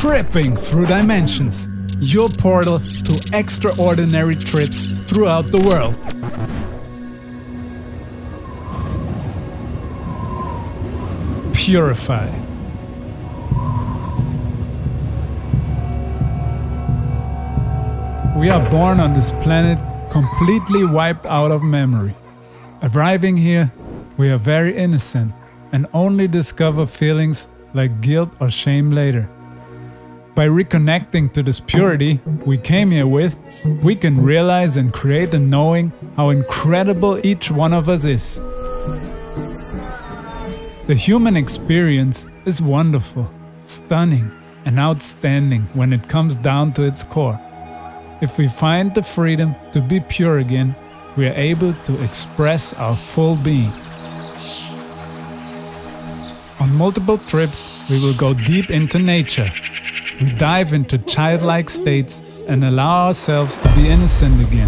Tripping through dimensions, your portal to extraordinary trips throughout the world. Purify. We are born on this planet completely wiped out of memory. Arriving here, we are very innocent and only discover feelings like guilt or shame later. By reconnecting to this purity we came here with, we can realize and create a knowing how incredible each one of us is. The human experience is wonderful, stunning, and outstanding when it comes down to its core. If we find the freedom to be pure again, we are able to express our full being. On multiple trips, we will go deep into nature. We dive into childlike states and allow ourselves to be innocent again.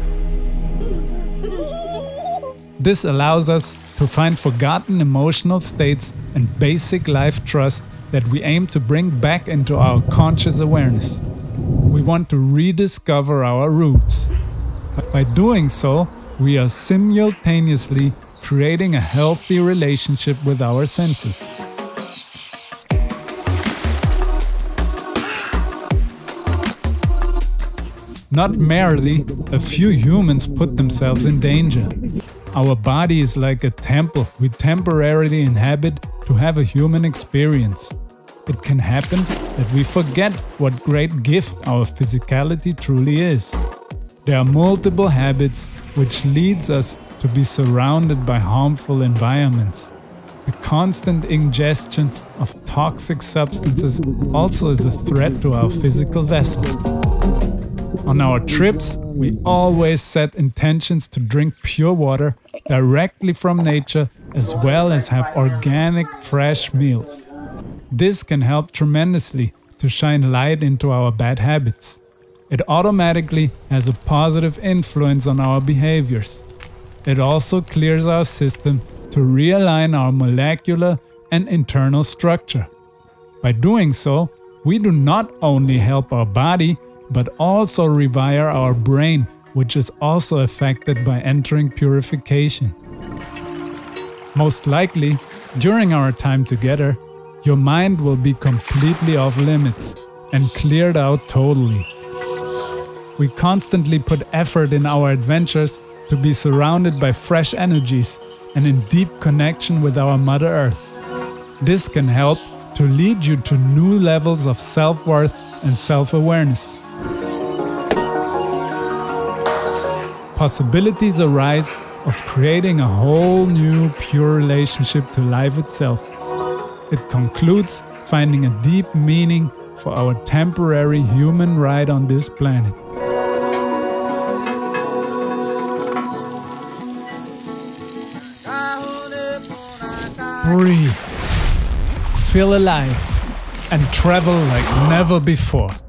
This allows us to find forgotten emotional states and basic life trust that we aim to bring back into our conscious awareness. We want to rediscover our roots. By doing so, we are simultaneously creating a healthy relationship with our senses. Not merely a few humans put themselves in danger. Our body is like a temple we temporarily inhabit to have a human experience. It can happen that we forget what great gift our physicality truly is. There are multiple habits which leads us to be surrounded by harmful environments. The constant ingestion of toxic substances also is a threat to our physical vessel. On our trips, we always set intentions to drink pure water directly from nature as well as have organic, fresh meals. This can help tremendously to shine light into our bad habits. It automatically has a positive influence on our behaviors. It also clears our system to realign our molecular and internal structure. By doing so, we do not only help our body, but also rewire our brain, which is also affected by entering purification. Most likely, during our time together, your mind will be completely off limits and cleared out totally. We constantly put effort in our adventures to be surrounded by fresh energies and in deep connection with our Mother Earth. This can help to lead you to new levels of self-worth and self-awareness. Possibilities arise of creating a whole new pure relationship to life itself. It concludes finding a deep meaning for our temporary human ride on this planet. Breathe, feel alive, and travel like never before.